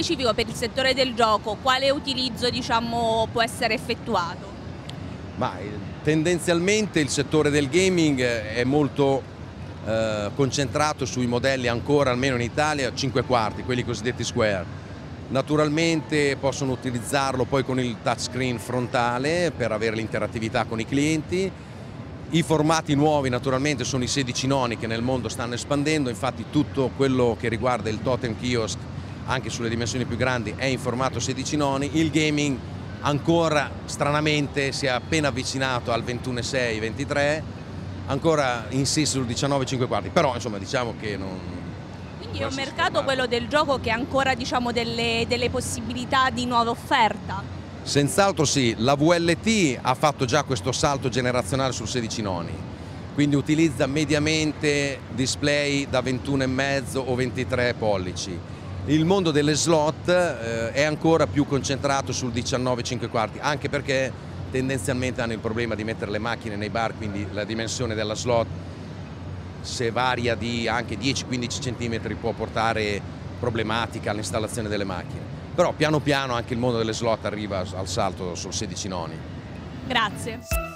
specifico per il settore del gioco, quale utilizzo diciamo può essere effettuato? Tendenzialmente il settore del gaming è molto concentrato sui modelli ancora, almeno in Italia, 5 quarti, quelli cosiddetti square. Naturalmente possono utilizzarlo poi con il touchscreen frontale per avere l'interattività con i clienti. I formati nuovi naturalmente sono i 16 noni che nel mondo stanno espandendo, infatti tutto quello che riguarda il totem kiosk anche sulle dimensioni più grandi è in formato 16 noni. Il gaming ancora stranamente si è appena avvicinato al 21,6, 23, ancora insiste sul 19,5 quarti, però insomma diciamo che non... Quindi è un mercato, quello del gioco, che ha ancora diciamo delle possibilità di nuova offerta? Senz'altro sì, la VLT ha fatto già questo salto generazionale sul 16 noni, quindi utilizza mediamente display da 21,5 o 23 pollici. Il mondo delle slot è ancora più concentrato sul 19,5 quarti, anche perché tendenzialmente hanno il problema di mettere le macchine nei bar, quindi la dimensione della slot, se varia di anche 10-15 cm, può portare problematica all'installazione delle macchine. Però piano piano anche il mondo delle slot arriva al salto sul 16 noni. Grazie.